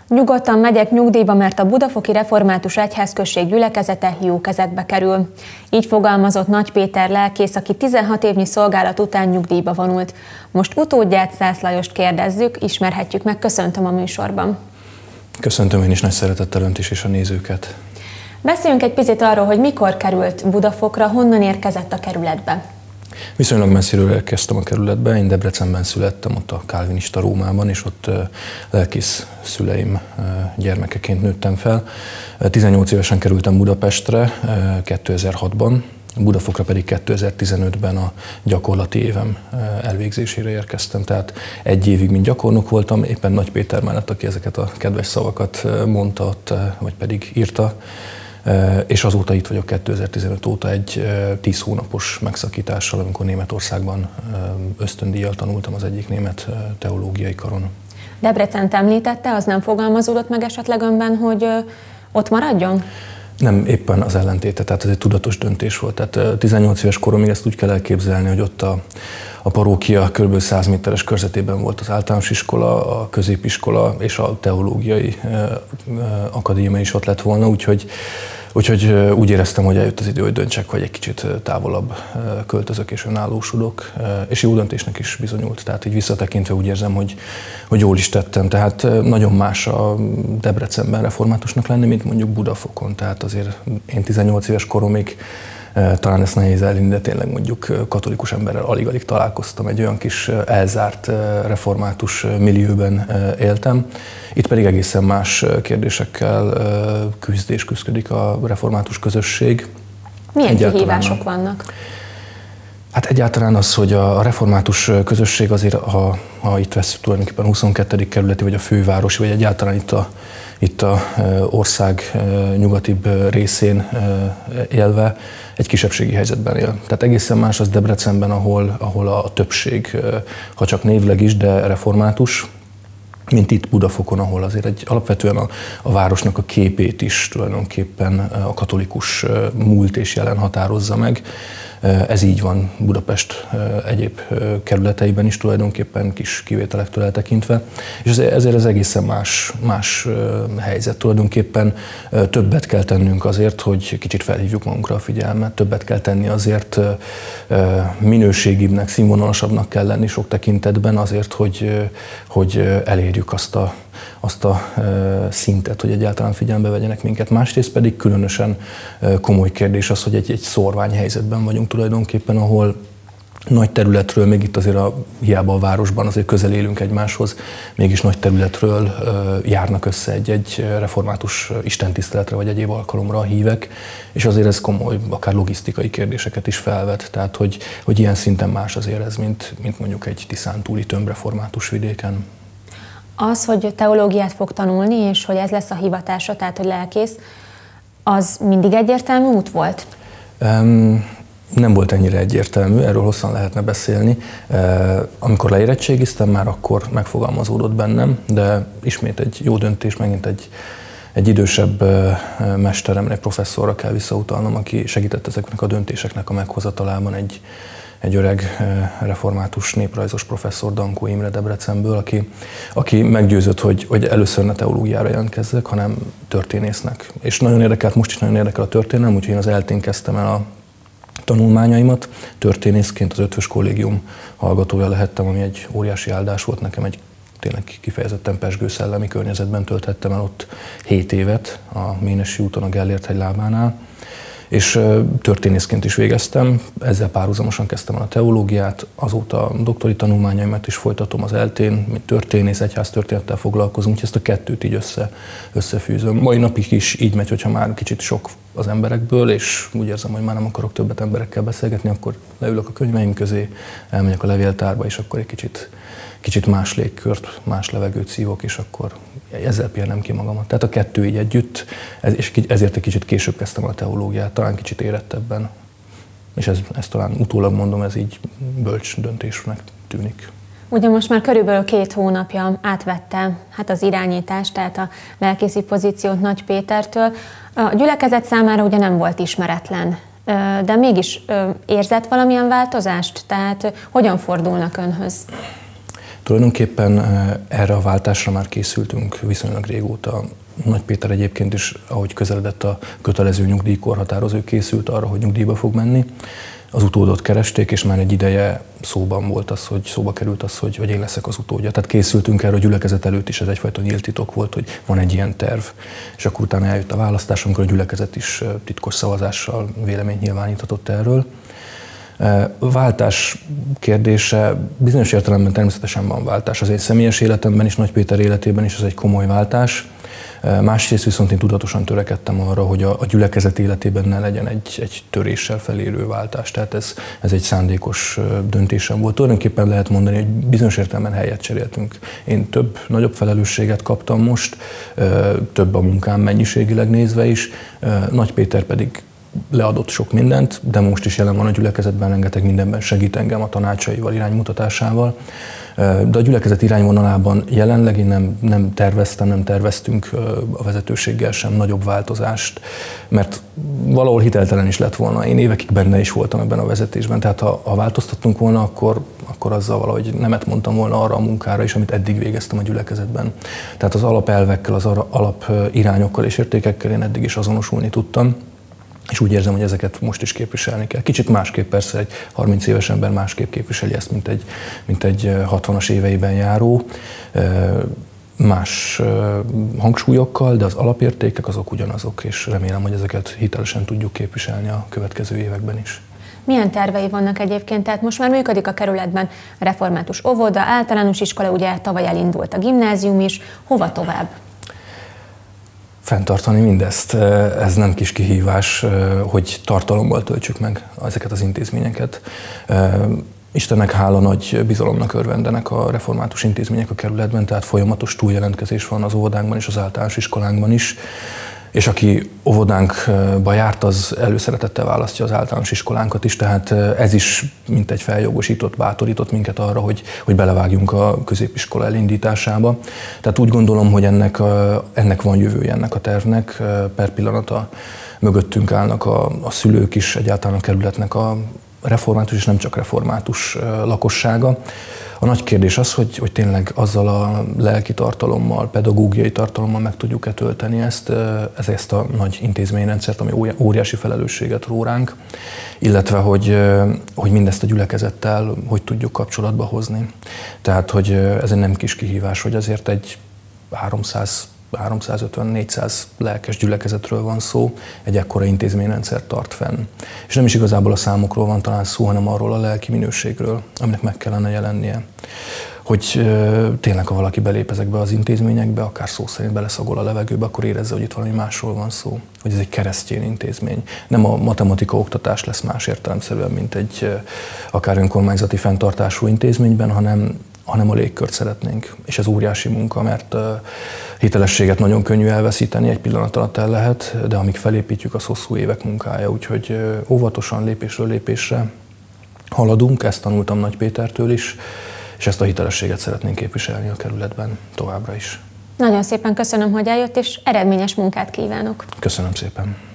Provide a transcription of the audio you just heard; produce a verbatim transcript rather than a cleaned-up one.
Nyugodtan megyek nyugdíjba, mert a Budafoki Református Egyházközség gyülekezete jó kezekbe kerül. Így fogalmazott Nagy Péter lelkész, aki tizenhat évnyi szolgálat után nyugdíjba vonult. Most utódját, Szász Lajost kérdezzük, ismerhetjük meg, köszöntöm a műsorban. Köszöntöm én is nagy szeretettel önt is és a nézőket. Beszéljünk egy picit arról, hogy mikor került Budafokra, honnan érkezett a kerületbe. Viszonylag messziről érkeztem a kerületbe, én Debrecenben születtem, ott a kálvinista Rómában, és ott lelkész szüleim gyermekeként nőttem fel. tizennyolc évesen kerültem Budapestre kétezer-hatban, Budafokra pedig kétezer-tizenötben a gyakorlati évem elvégzésére érkeztem, tehát egy évig mint gyakornok voltam, éppen Nagy Péter mellett, aki ezeket a kedves szavakat mondta ott, vagy pedig írta, és azóta itt vagyok kétezer-tizenöt óta egy tíz hónapos megszakítással, amikor Németországban ösztöndíjjal tanultam az egyik német teológiai karon. Debrecent említette, az nem fogalmazódott meg esetleg önben, hogy ott maradjon? Nem, éppen az ellentéte, tehát ez egy tudatos döntés volt. Tehát tizennyolc éves koromig ezt úgy kell elképzelni, hogy ott a, a parókia kb. száz méteres körzetében volt az általános iskola, a középiskola és a teológiai akadémia is ott lett volna, úgyhogy Úgyhogy úgy éreztem, hogy eljött az idő, hogy döntsek, hogy egy kicsit távolabb költözök és önállósodok, és jó döntésnek is bizonyult. Tehát így visszatekintve úgy érzem, hogy, hogy jól is tettem. Tehát nagyon más a Debrecenben reformátusnak lenni, mint mondjuk Budafokon. Tehát azért én tizennyolc éves koromig talán ezt nehéz elhinni, de tényleg mondjuk katolikus emberrel alig-alig találkoztam, egy olyan kis elzárt református millióben éltem. Itt pedig egészen más kérdésekkel küzd és küzdik a református közösség. Milyen egyáltalán kihívások vannak? Hát egyáltalán az, hogy a református közösség azért, ha, ha itt veszünk tulajdonképpen a huszonkettedik kerületi, vagy a fővárosi, vagy egyáltalán itt a, itt a ország nyugatibb részén élve, egy kisebbségi helyzetben él. Tehát egészen más az Debrecenben, ahol, ahol a többség, ha csak névleg is, de református, mint itt Budafokon, ahol azért egy, alapvetően a, a városnak a képét is tulajdonképpen a katolikus múlt és jelen határozza meg. Ez így van Budapest egyéb kerületeiben is tulajdonképpen, kis kivételektől eltekintve, és ezért ez egészen más, más helyzet. Tulajdonképpen többet kell tennünk azért, hogy kicsit felhívjuk magunkra a figyelmet, többet kell tenni azért, minőségibbnek, színvonalasabbnak kell lenni sok tekintetben azért, hogy, hogy elérjük azt a azt a szintet, hogy egyáltalán figyelembe vegyenek minket. Másrészt pedig különösen komoly kérdés az, hogy egy, egy szórványhelyzetben vagyunk tulajdonképpen, ahol nagy területről, még itt azért a, hiába a városban azért közel élünk egymáshoz, mégis nagy területről járnak össze egy-egy református istentiszteletre vagy egyéb alkalomra a hívek, és azért ez komoly, akár logisztikai kérdéseket is felvet, tehát hogy, hogy ilyen szinten más azért ez, mint, mint mondjuk egy tiszántúli tömbreformátus vidéken. Az, hogy teológiát fog tanulni, és hogy ez lesz a hivatása, tehát hogy lelkész, az mindig egyértelmű út volt? Um, nem volt ennyire egyértelmű, erről hosszan lehetne beszélni. Uh, amikor leérettségiztem, már akkor megfogalmazódott bennem, de ismét egy jó döntés, megint egy, egy idősebb uh, mesteremre, egy professzorra kell visszautalnom, aki segített ezeknek a döntéseknek a meghozatalában, egy egy öreg református néprajzos professzor, Dankó Imre Debrecenből, aki, aki meggyőzött, hogy, hogy először ne teológiára jelentkezzek, hanem történésznek. És nagyon érdekelt, most is nagyon érdekel a történelem, úgyhogy én az eltén kezdtem el a tanulmányaimat. Történészként az Ötvös Kollégium hallgatója lehettem, ami egy óriási áldás volt nekem, egy tényleg kifejezetten pezsgő szellemi környezetben tölthettem el ott hét évet a Ménesi úton, a Gellért-hegy lábánál. És történészként is végeztem, ezzel párhuzamosan kezdtem el a teológiát, azóta a doktori tanulmányaimat is folytatom az eltén, mint történész, egyháztörténettel foglalkozunk, úgyhogy ezt a kettőt így össze, összefűzöm. Mai napig is így megy, hogyha már kicsit sok az emberekből, és úgy érzem, hogy már nem akarok többet emberekkel beszélgetni, akkor leülök a könyveim közé, elmegyek a levéltárba, és akkor egy kicsit, kicsit más légkört, más levegőt szívok, és akkor ezzel pihenem ki magamat. Tehát a kettő így együtt, ez, és ezért egy kicsit később kezdtem a teológiát, talán kicsit érettebben. És ez, ez talán utólag mondom, ez így bölcs döntésnek tűnik. Ugye most már körülbelül két hónapja átvette hát az irányítást, tehát a lelkészi pozíciót Nagy Pétertől. A gyülekezet számára ugye nem volt ismeretlen, de mégis érzett valamilyen változást? Tehát hogyan fordulnak önhöz? Tulajdonképpen erre a váltásra már készültünk viszonylag régóta. Nagy Péter egyébként is, ahogy közeledett a kötelező nyugdíjkorhatárhoz, ő készült arra, hogy nyugdíjba fog menni. Az utódot keresték, és már egy ideje szóban volt az, hogy szóba került az, hogy, hogy én leszek az utódja. Tehát készültünk erre a gyülekezet előtt is, ez egyfajta nyílt titok volt, hogy van egy ilyen terv. És akkor utána eljött a választás, amikor a gyülekezet is titkos szavazással véleményt nyilváníthatott erről. Váltás kérdése, bizonyos értelemben természetesen van váltás. Az én személyes életemben is, Nagy Péter életében is ez egy komoly váltás. Másrészt viszont én tudatosan törekedtem arra, hogy a, a gyülekezet életében ne legyen egy, egy töréssel felérő váltás. Tehát ez, ez egy szándékos döntésem volt. Tulajdonképpen lehet mondani, hogy bizonyos értelemben helyet cseréltünk. Én több, nagyobb felelősséget kaptam most, több a munkám mennyiségileg nézve is, Nagy Péter pedig leadott sok mindent, de most is jelen van a gyülekezetben, rengeteg mindenben segít engem a tanácsaival, iránymutatásával. De a gyülekezet irányvonalában jelenleg én nem, nem terveztem, nem terveztünk a vezetőséggel sem nagyobb változást, mert valahol hiteltelen is lett volna. Én évekig benne is voltam ebben a vezetésben, tehát ha, ha változtattunk volna, akkor, akkor azzal valahogy nemet mondtam volna arra a munkára is, amit eddig végeztem a gyülekezetben. Tehát az alapelvekkel, az alapirányokkal és értékekkel én eddig is azonosulni tudtam. És úgy érzem, hogy ezeket most is képviselni kell. Kicsit másképp persze, egy harminc éves ember másképp képviseli ezt, mint egy, mint egy hatvanas éveiben járó. Más hangsúlyokkal, de az alapértékek azok ugyanazok, és remélem, hogy ezeket hitelesen tudjuk képviselni a következő években is. Milyen tervei vannak egyébként? Tehát most már működik a kerületben református óvoda, általános iskola, ugye tavaly elindult a gimnázium is. Hova tovább? Fenntartani mindezt. Ez nem kis kihívás, hogy tartalommal töltsük meg ezeket az intézményeket. Istennek hála, nagy bizalomnak örvendenek a református intézmények a kerületben, tehát folyamatos túljelentkezés van az óvodánkban és az általános iskolánkban is. És aki óvodánkba járt, az előszeretettel választja az általános iskolánkat is, tehát ez is mint egy feljogosított, bátorított minket arra, hogy, hogy belevágjunk a középiskola elindításába. Tehát úgy gondolom, hogy ennek, ennek van jövője ennek a tervnek. Per pillanata mögöttünk állnak a, a szülők is, egyáltalán a kerületnek a református és nem csak református lakossága. A nagy kérdés az, hogy, hogy tényleg azzal a lelki tartalommal, pedagógiai tartalommal meg tudjuk-e tölteni ezt, ezt a nagy intézményrendszert, ami óriási felelősséget ró ránk, illetve hogy, hogy mindezt a gyülekezettel hogy tudjuk kapcsolatba hozni. Tehát, hogy ez egy nem kis kihívás, hogy azért egy háromszáz háromszázötven-négyszáz lelkes gyülekezetről van szó, egy ekkora intézményrendszer tart fenn. És nem is igazából a számokról van talán szó, hanem arról a lelki minőségről, aminek meg kellene jelennie. Hogy ö, tényleg, ha valaki belép ezekbe az intézményekbe, akár szó szerint beleszagol a levegőbe, akkor érezze, hogy itt valami másról van szó. Hogy ez egy keresztény intézmény. Nem a matematika oktatás lesz más értelemszerűen, mint egy ö, akár önkormányzati fenntartású intézményben, hanem hanem a légkört szeretnénk. És ez óriási munka, mert uh, hitelességet nagyon könnyű elveszíteni, egy pillanat alatt el lehet, de amíg felépítjük, az hosszú évek munkája. Úgyhogy uh, óvatosan, lépésről lépésre haladunk, ezt tanultam Nagy Pétertől is, és ezt a hitelességet szeretnénk képviselni a kerületben továbbra is. Nagyon szépen köszönöm, hogy eljött, és eredményes munkát kívánok. Köszönöm szépen.